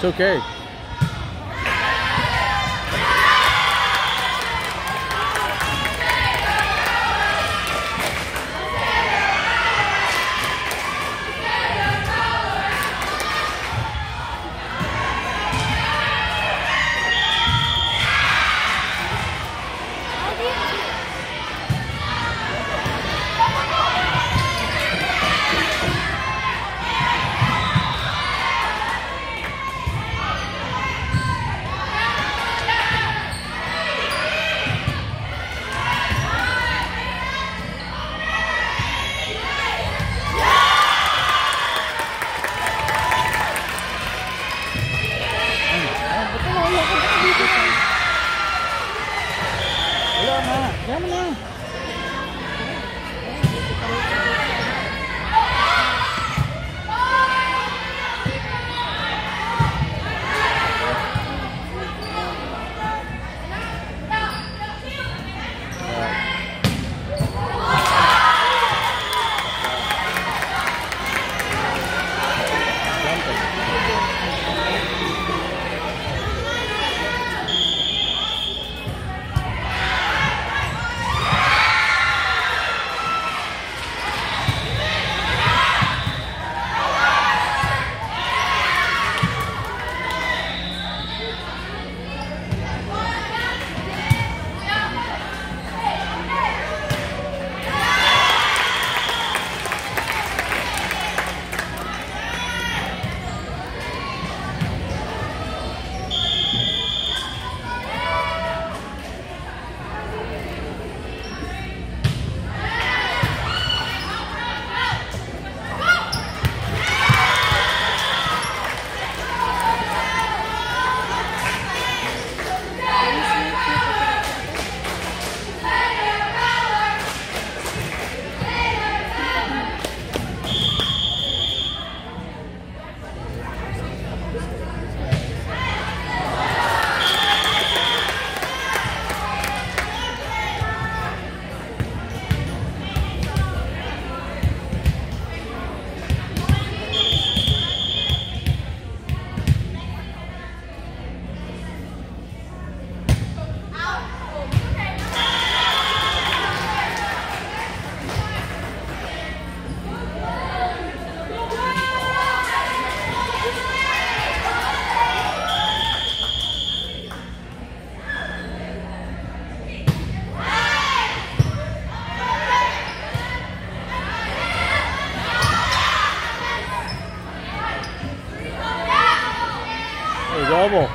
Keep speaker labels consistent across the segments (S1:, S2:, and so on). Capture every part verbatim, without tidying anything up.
S1: okay. Double.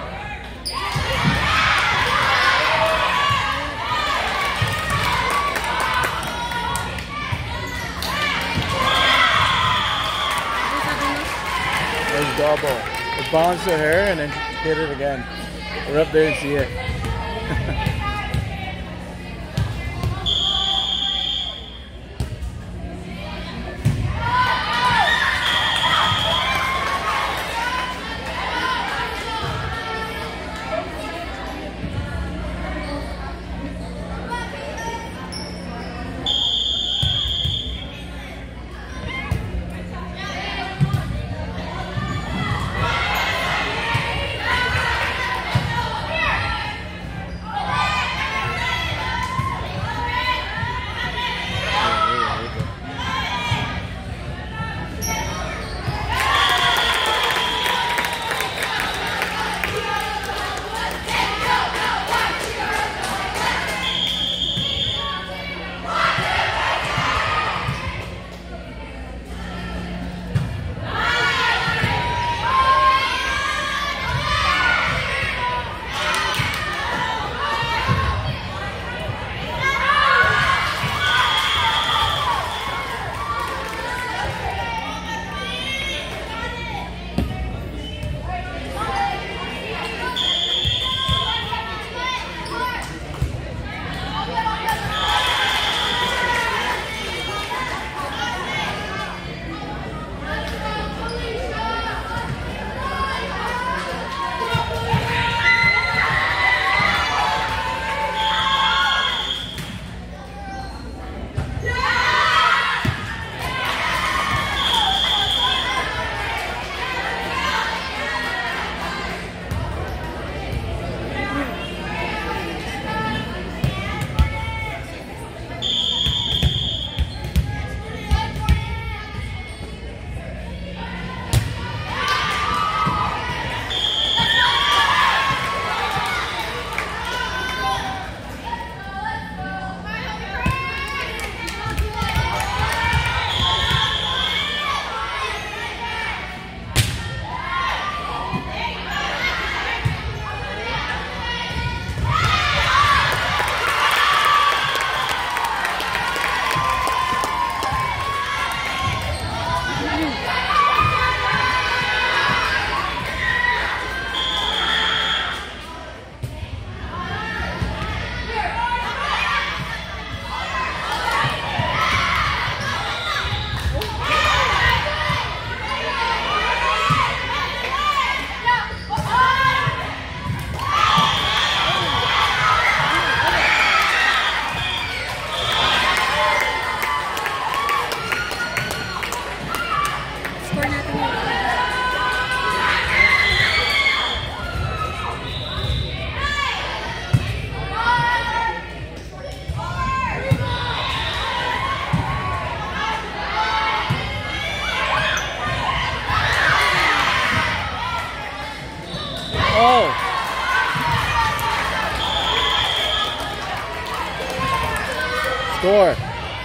S1: There's double. It bounced to her and then hit it again. We're up there and see it. Score.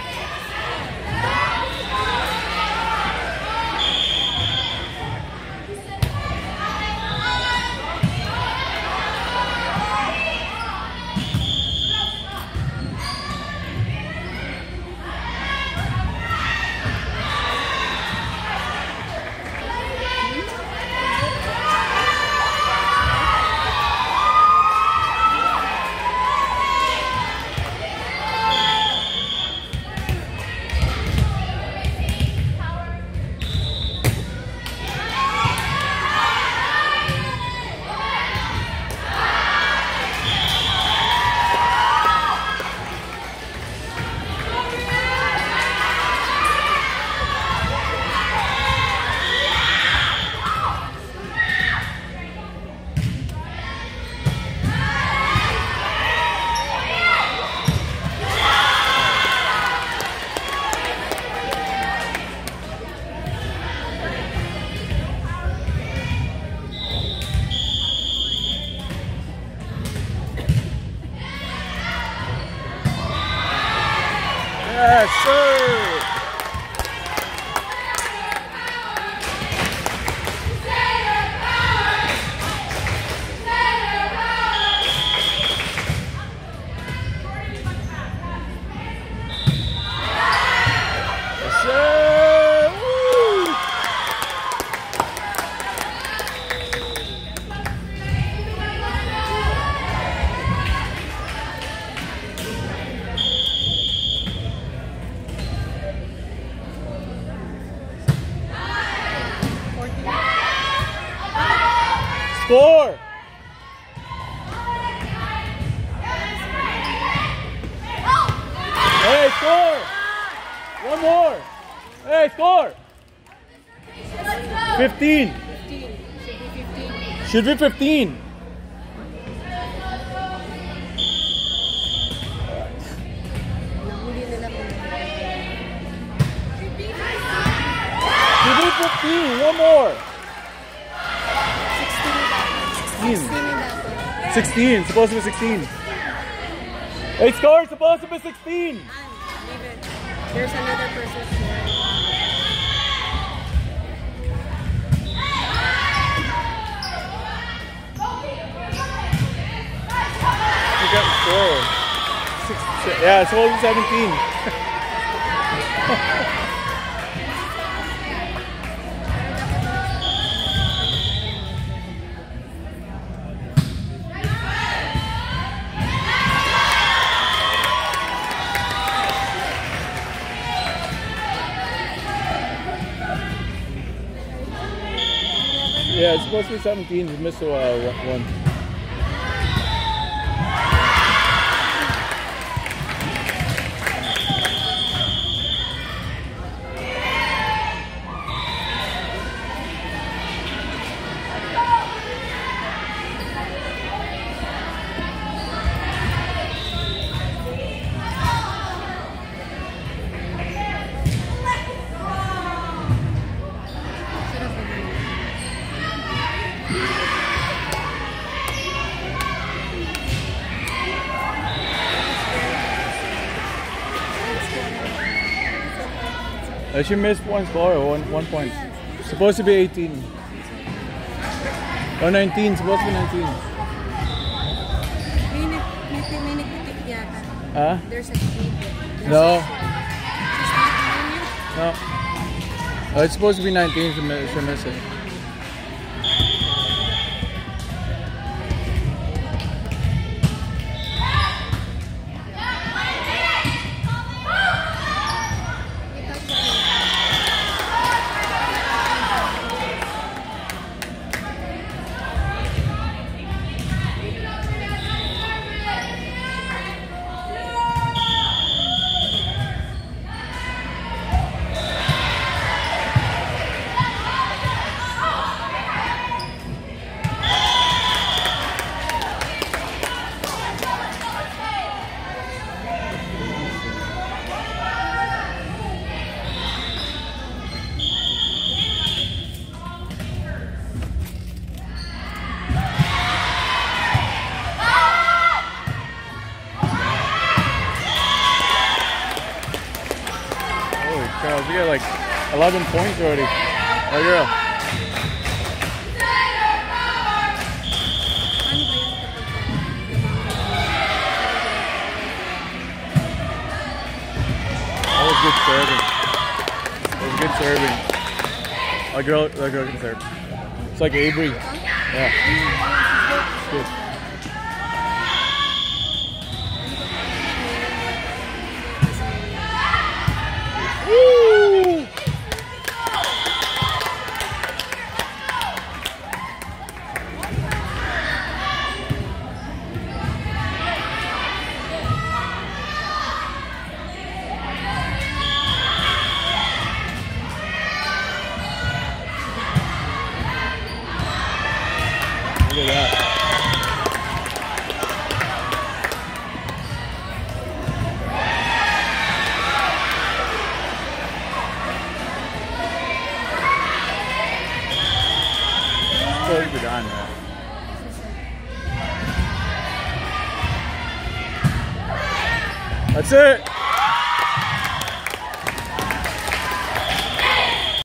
S1: Yes, sir! Yes, sir! Woo! Score! Hey, score! One more! Hey, score! Fifteen. Should be fifteen. Should be fifteen. One more. sixteen. sixteen. Supposed to be sixteen. Hey, score! Supposed to be sixteen.
S2: Leave it. There's another person here.
S1: You got the score. Six, yeah, it's supposed to be seventeen. Yeah, it's supposed to be seventeen. You missed uh, one. Uh, she missed one score, one one point. Supposed to be eighteen. Or nineteen, supposed to be nineteen. Huh?
S2: There's a key.
S1: No.
S2: She's not hearing you?
S1: No. Oh, it's supposed to be nineteen, she missed, she missed it. girls. We got like eleven points already. Our girl. That was good serving. That was good serving. Our girl, our girl can serve. It's like Avery. Yeah. It's good. Woo! Look at that. So you're done, man. That's it.